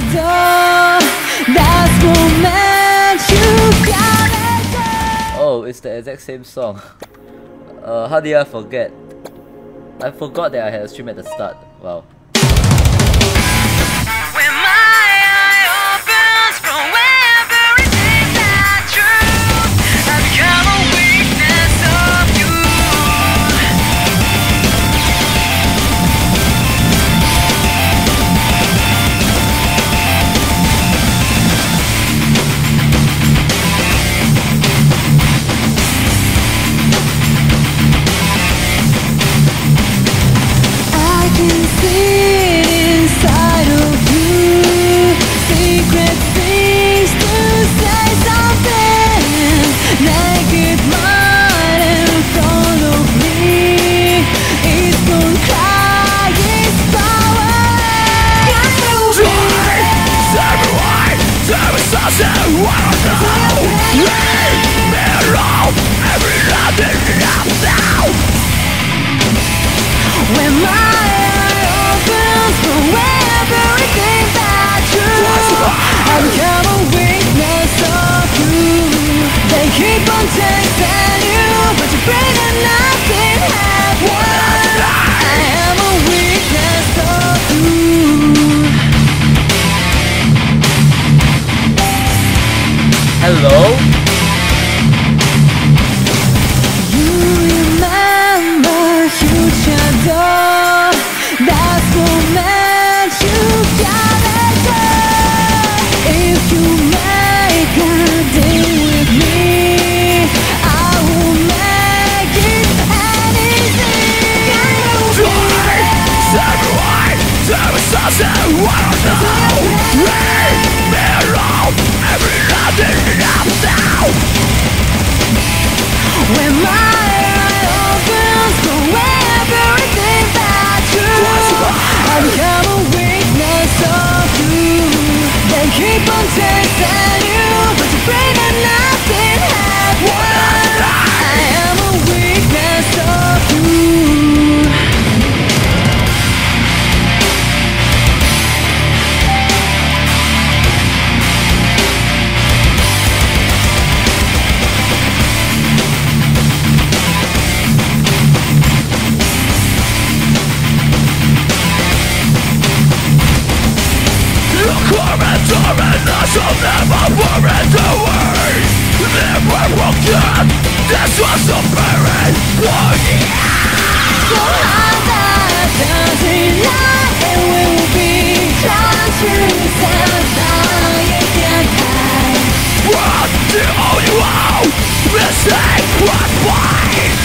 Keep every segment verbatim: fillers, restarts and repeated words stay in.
Oh, it's the exact same song. Uh, how did I forget? I forgot that I had a stream at the start. Wow. Hello? You remember future door. That's what meant you gotta go. If you make a deal with me, I will make it anything. Die! Sacrifice! Sacrifice! I don't know! Leave me alone! Every when my eye opens for everything that you I become a weakness of you. They keep on testing you, but you bring and nothing happens. I am a weakness of you. I'll never worry the way. Never walked in. This was the parent. Oh yeah. So hard that lie, and we will be translucent. You can't hide. What the only one mistake was mine.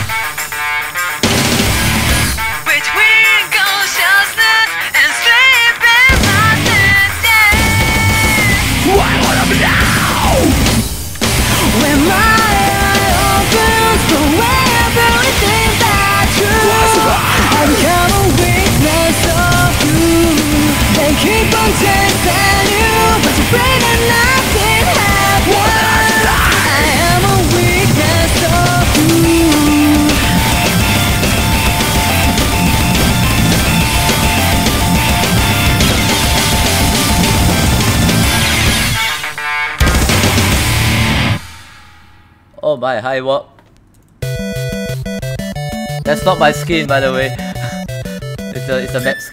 Between consciousness and sleeping madness. Why would I be now? When my eye opens for everything that you I become a weakness of you. They keep on testing you, but you bring and nothing happens. I am a weakness of you. Oh my, hi, what? That's not my skin, by the way. It's a, it's a map skin.